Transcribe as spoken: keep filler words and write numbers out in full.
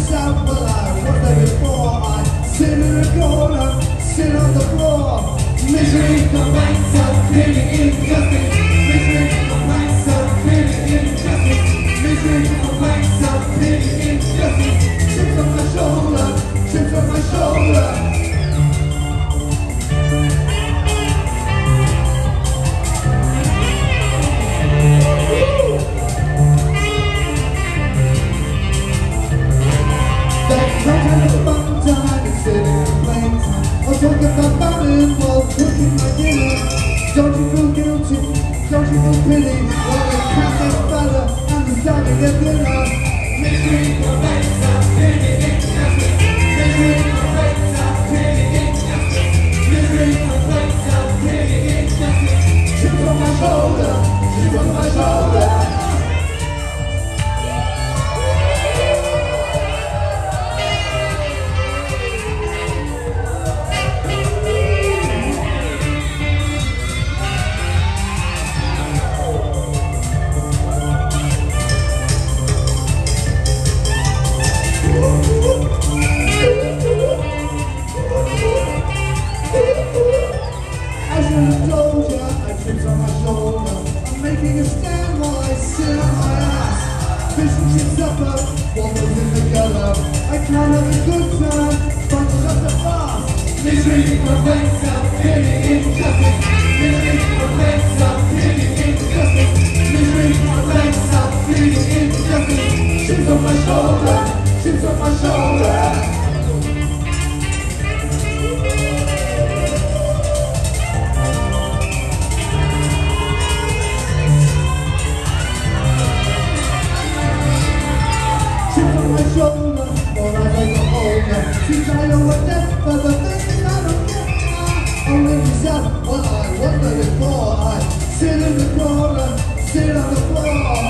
myself, well I was there before. I sit in a corner, sit on the floor. Misery complaints of feeling injustice. Misery complaints of feeling injustice. Misery complaints of feeling injustice. Chips on my shoulder, chips on my shoulder. Talking about mountain while cooking my dinner. Don't you feel guilty? Don't you feel pity? While the cat gets fatter and the zombie gets thinner. Misery complaints of feeling injustice. Misery complaints of feeling injustice. Misery complaints of feeling injustice. Chips on my shoulder, chips on my shoulder. Making a stand while I sit on my ass. Fish and chips supper, waffles in the gutter. I can't have a good time, but just a fast. Misery complaints of feeling injustice. Misery complaints of feeling injustice. Misery complaints of feeling injustice. Chips on my shoulder, chips on my shoulder. Shoulder, or as I get older, since I know what death for the things I don't get now. Only myself, well I was there before. I sit in the corner, sit on the floor.